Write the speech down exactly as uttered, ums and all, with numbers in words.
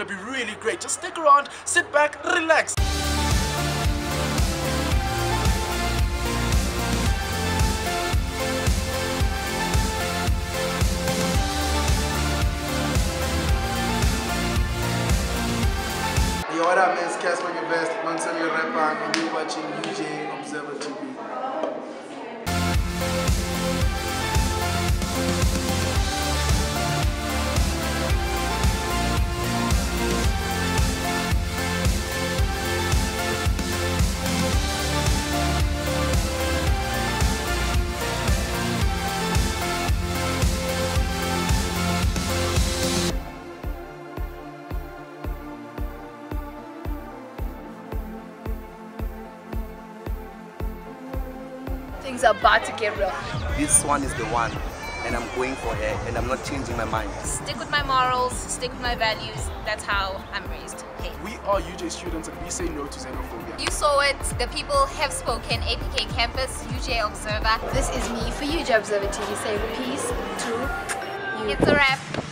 gonna be really great. Just stick around, sit back, relax. Yo, what up, man? It's Casper your best, non-semi rapper, and you're watching U J Observer T V. Things are about to get real. This one is the one, and I'm going for her, and I'm not changing my mind. Stick with my morals, stick with my values. That's how I'm raised. Hey. We are U J students and we say no to xenophobia. You saw it. The people have spoken. A P K Campus, U J Observer. This is me for U J Observer T V saying peace to you. It's a wrap.